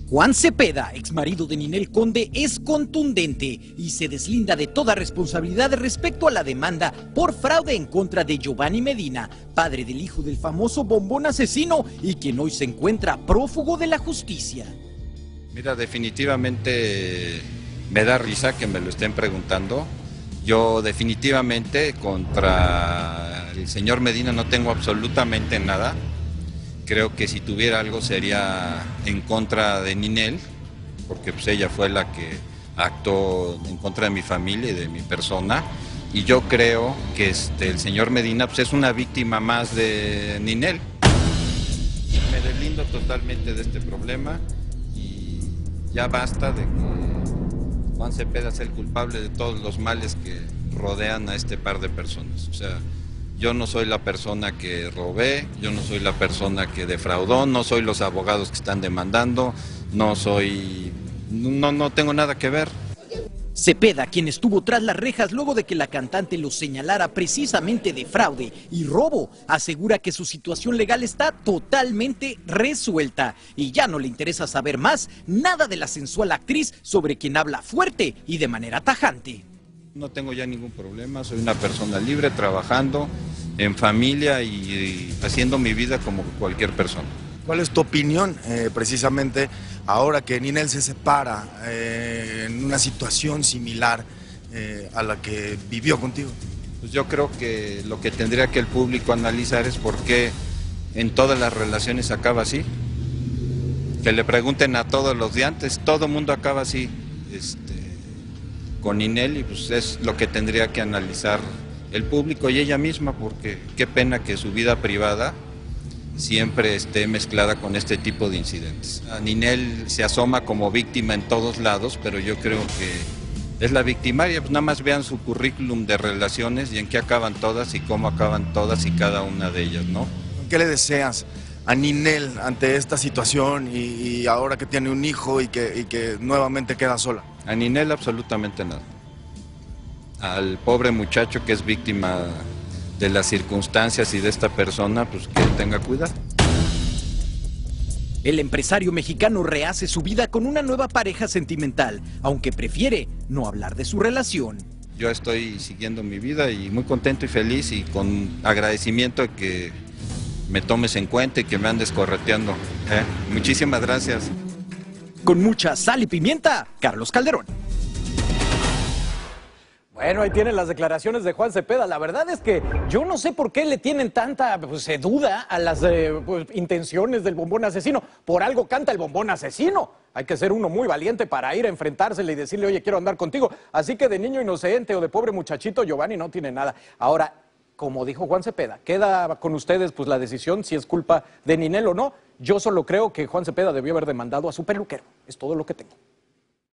Juan Cepeda, exmarido de Ninel Conde, es contundente y se deslinda de toda responsabilidad respecto a la demanda por fraude en contra de Giovanni Medina, padre del hijo del famoso bombón asesino y quien hoy se encuentra prófugo de la justicia. Mira, definitivamente me da risa que me lo estén preguntando. Yo definitivamente contra el señor Medina no tengo absolutamente nada. Creo que si tuviera algo sería en contra de Ninel, porque pues ella fue la que actuó en contra de mi familia y de mi persona. Y yo creo que el señor Medina pues es una víctima más de Ninel. Me deslindo totalmente de este problema y ya basta de que Juan Cepeda sea el culpable de todos los males que rodean a este par de personas. O sea, yo no soy la persona que robé, yo no soy la persona que defraudó, no soy los abogados que están demandando, no tengo nada que ver. Cepeda, quien estuvo tras las rejas luego de que la cantante lo señalara precisamente de fraude y robo, asegura que su situación legal está totalmente resuelta y ya no le interesa saber más nada de la sensual actriz sobre quien habla fuerte y de manera tajante. No tengo ya ningún problema, soy una persona libre, trabajando en familia y haciendo mi vida como cualquier persona. ¿Cuál es tu opinión precisamente ahora que Ninel se separa en una situación similar a la que vivió contigo? Pues yo creo que lo que tendría que el público analizar es por qué en todas las relaciones acaba así. Que le pregunten a todos los de antes, todo el mundo acaba así. Con Ninel, y pues es lo que tendría que analizar el público y ella misma, porque qué pena que su vida privada siempre esté mezclada con este tipo de incidentes. A Ninel se asoma como víctima en todos lados, pero yo creo que es la victimaria. Pues nada más vean su currículum de relaciones y en qué acaban todas y cómo acaban todas y cada una de ellas, ¿no? ¿Qué le deseas a Ninel ante esta situación y ahora que tiene un hijo y que nuevamente queda sola? A Ninel absolutamente nada. Al pobre muchacho que es víctima de las circunstancias y de esta persona, pues que tenga cuidado. El empresario mexicano rehace su vida con una nueva pareja sentimental, aunque prefiere no hablar de su relación. Yo estoy siguiendo mi vida y muy contento y feliz y con agradecimiento de que me tomes en cuenta y que me andes correteando. Muchísimas gracias. Con mucha sal y pimienta, Carlos Calderón. Bueno, ahí tienen las declaraciones de Juan Cepeda. La verdad es que yo no sé por qué le tienen tanta duda a las intenciones del bombón asesino. Por algo canta el bombón asesino. Hay que ser uno muy valiente para ir a enfrentársele y decirle, oye, quiero andar contigo. Así que de niño inocente o de pobre muchachito, Giovanni no tiene nada. Ahora, como dijo Juan Cepeda, queda con ustedes pues la decisión si es culpa de Ninel o no. Yo solo creo que Juan Cepeda debió haber demandado a su peluquero. Es todo lo que tengo.